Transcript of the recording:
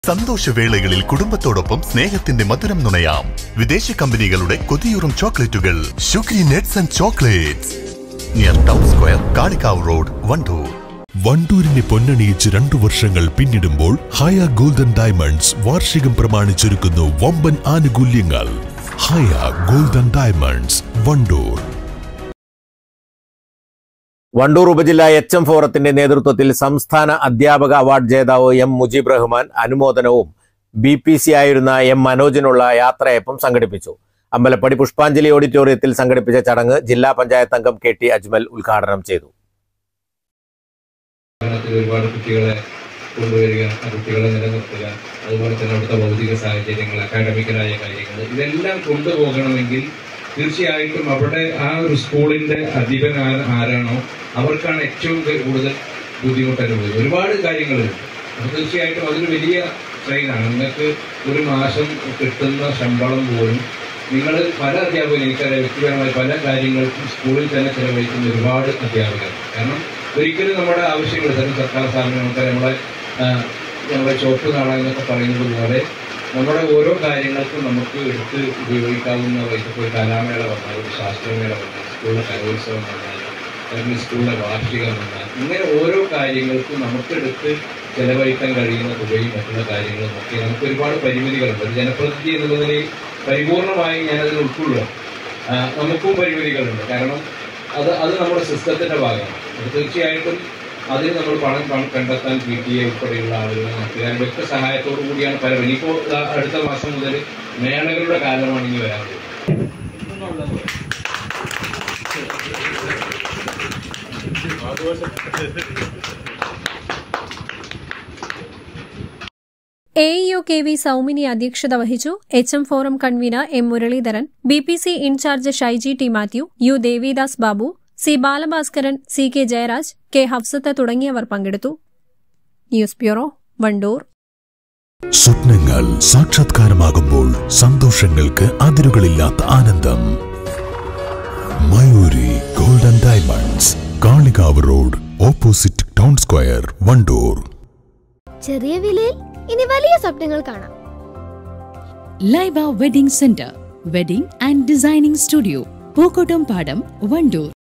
സന്തോഷവേളകളിൽ കുടുംബത്തോടൊപ്പം സ്നേഹത്തിന്റെ മധുരം നുണയാം. വിദേശ കമ്പനികളുടെ കൊതിയൂറും ചോക്ലേറ്റുകൾ ഷുഗ്രി nuts and chocolates near town square, Kalikavu road, Wandoor. വണ്ടൂരിനെ പൊന്നണിയിച്ച് 2 വർഷങ്ങൾ പിന്നിടുമ്പോൾ ഹയ ഗോൾഡൻ ഡയമണ്ട്സ് വാർഷികം പ്രമാണിച്ചൊരുക്കുന്നു വമ്പൻ ആനുകൂല്യങ്ങൾ. Haya golden diamonds, Wandoor. വണ്ടൂർ ഉപജില്ല HM ഫോറത്തിന്റെ നേതൃത്വത്തിൽ സംസ്ഥാന അധ്യാപക അവാർഡ് ജേതാവ് M മുജീബ് റഹ്മാൻ അനുമോദനവും BPC ആയിരുന്ന M മനോജിനുള്ള യാത്രയപ്പം സംഘടിപ്പിച്ചു. അമ്പലപ്പടി പുഷ്പാഞ്ജലി ഓഡിറ്റോറിയത്തിൽ സംഘടിപ്പിച്ച ചടങ്ങ് ജില്ലാ പഞ്ചായത്ത് അംഗം KT അജ്മൽ ഉദ്ഘാടനം ചെയ്തു. ഒരുപാട് കുട്ടികളെ കൊണ്ടുവരിക, കുട്ടികളെ നിലനിർത്തുക, അതുപോലെ തന്നെ അവിടുത്തെ ഭൗതിക സാഹചര്യങ്ങൾ, അക്കാഡമിക്കലായ കാര്യങ്ങൾ, ഇതെല്ലാം കൊണ്ടുപോകണമെങ്കിൽ തീർച്ചയായിട്ടും അവിടെ ആ ഒരു സ്കൂളിന്റെ അധിപൻ ആരാണോ അവർക്കാണ് ഏറ്റവും കൂടുതൽ ബുദ്ധിമുട്ട് അനുഭവിക്കുന്നത്. ഒരുപാട് കാര്യങ്ങളുണ്ട്. അപ്പോൾ തീർച്ചയായിട്ടും അതൊരു വലിയ ട്രെയിനാണ്. നിങ്ങൾക്ക് ഒരു മാസം കിട്ടുന്ന ശമ്പളം പോലും നിങ്ങൾ പല അധ്യാപകരും, എനിക്കറിയാം വ്യക്തിപരമായ പല കാര്യങ്ങൾക്കും സ്കൂളിൽ തന്നെ ചെലവഴിക്കുന്ന ഒരുപാട് അധ്യാപകർ. കാരണം ഒരിക്കലും നമ്മുടെ ആവശ്യങ്ങൾ തന്നെ സർക്കാർ സ്ഥാപനങ്ങൾക്ക് നമ്മളെ ചോപ്പ് കാണാൻ എന്നൊക്കെ പറയുന്നത് പോലെ നമ്മുടെ ഓരോ കാര്യങ്ങൾക്കും നമുക്ക് എടുത്ത് ഉപയോഗിക്കാവുന്ന ഇപ്പോൾ കലാമേള വന്നാൽ, ഒരു ശാസ്ത്രമേള വന്നാൽ, സ്കൂളിലെ കലോത്സവം വന്നാൽ, അല്ലെങ്കിൽ സ്കൂളിലെ വാർഷികം വന്നാൽ, ഇങ്ങനെ ഓരോ കാര്യങ്ങൾക്കും നമുക്കെടുത്ത് ചെലവഴിക്കാൻ കഴിയുന്ന തുകയും മറ്റുള്ള കാര്യങ്ങളും ഒക്കെ നമുക്ക് ഒരുപാട് പരിമിതികളുണ്ട്. ഒരു ജനപ്രതിനിധി എന്നുള്ളതിൽ പരിപൂർണമായി ഞാനതിൽ ഉൾക്കൊള്ളുക. നമുക്കും പരിമിതികളുണ്ട്. കാരണം അത് നമ്മുടെ സിസ്റ്റത്തിന്റെ ഭാഗമാണ്. അത് തീർച്ചയായിട്ടും അതിന് നമ്മൾ പണം കണ്ടെത്താൻ PTA ഉൾപ്പെടെയുള്ള ആളുകളെ നടത്തുക. വ്യക്തി സഹായത്തോടു കൂടിയാണ് പലരും. ഇനിയിപ്പോൾ അടുത്ത മാസം മുതൽ മേളകളുടെ കാലമാണ് ഇനി വരാൻ പോകുന്നത്. AEO KV സൗമിനി അധ്യക്ഷത വഹിച്ചു. HM forum convener M Muraleedharan, BPC in charge Shyji T Mathew, U Devidas Babu, C Balabhaskaran, CK Jayaraj, K Hafsath തുടങ്ങിയവർ പങ്കെടുത്തു. News bureau, Wandoor. സ്വപ്നങ്ങൾ സാക്ഷാത്കാരമാകുമ്പോൾ സന്തോഷങ്ങൾക്ക് അതിരുകളില്ലാത്ത ആനന്ദം. Mayuri golden diamonds, Kalikavu road, opposite town square, Wandoor. ചെറിയ വിലയിൽ ഇനി വലിയ സ്വപ്നങ്ങൾ കാണാം. Laiba wedding centre, wedding and designing studio, Pookottam Padam, Wandoor.